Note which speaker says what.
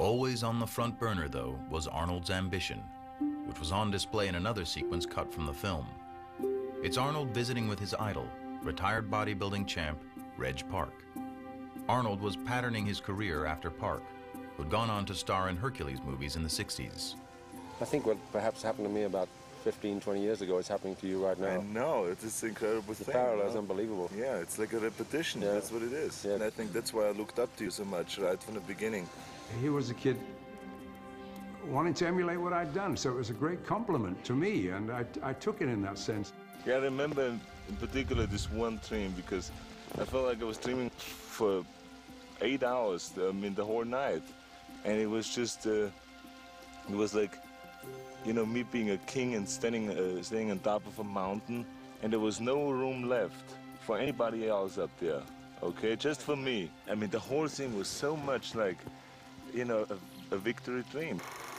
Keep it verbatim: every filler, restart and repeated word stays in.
Speaker 1: Always on the front burner, though, was Arnold's ambition, which was on display in another sequence cut from the film. It's Arnold visiting with his idol, retired bodybuilding champ, Reg Park. Arnold was patterning his career after Park, who'd gone on to star in Hercules movies in the sixties.
Speaker 2: I think what perhaps happened to me about fifteen, twenty years ago is happening to you right now.
Speaker 3: I know, it's an incredible
Speaker 2: the
Speaker 3: thing.
Speaker 2: The parallel is
Speaker 3: you know?
Speaker 2: unbelievable.
Speaker 3: Yeah, it's like a repetition,
Speaker 2: yeah.
Speaker 3: That's what it is.
Speaker 2: Yeah.
Speaker 3: And I think that's why I looked up to you so much right from the beginning.
Speaker 4: He was a kid wanting to emulate what I'd done, so it was a great compliment to me, and I, I took it in that sense.
Speaker 3: Yeah, I remember in, in particular this one dream, because I felt like I was dreaming for eight hours, I mean the whole night. And it was just, uh, it was like, you know, me being a king and standing, uh, standing on top of a mountain, and there was no room left for anybody else up there, okay, just for me. I mean, the whole thing was so much like, you know, a, a victory dream.